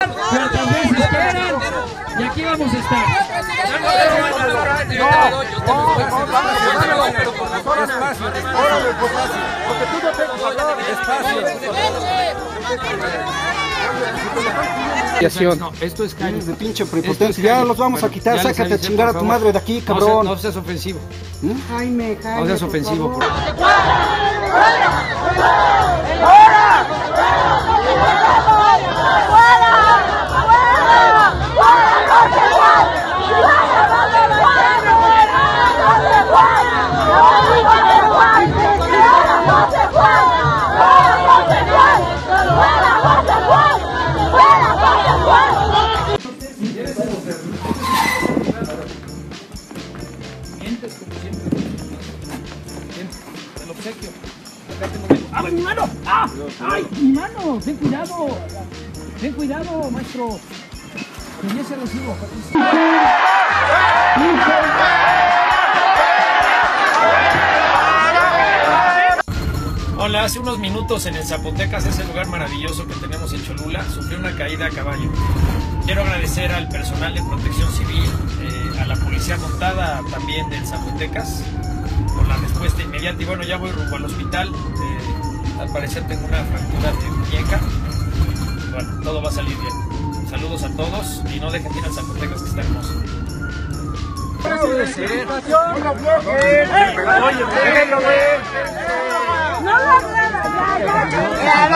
pero también se esperan y aquí vamos a estar. No, esto es de pinche prepotencia. Ya los vamos a quitar, sácate a chingar a tu madre de aquí, cabrón. No seas ofensivo. Jaime, No seas ofensivo. Por favor. El obsequio. ¡Ah, mi mano! ¡Ah! ¡Ay, mi mano! ¡Ten cuidado! ¡Ten cuidado, maestro! Que ya se recibo. Hola, hace unos minutos en el Zapotecas, ese lugar maravilloso que tenemos en Cholula, sufrí una caída a caballo. Quiero agradecer al personal de Protección Civil, a la policía montada también del Zapotecas, por la respuesta inmediata. Y bueno, ya voy rumbo al hospital. Al parecer tengo una fractura de muñeca. Bueno, todo va a salir bien. Saludos a todos y no dejen de ir al Zapotecas, que está hermoso. No lo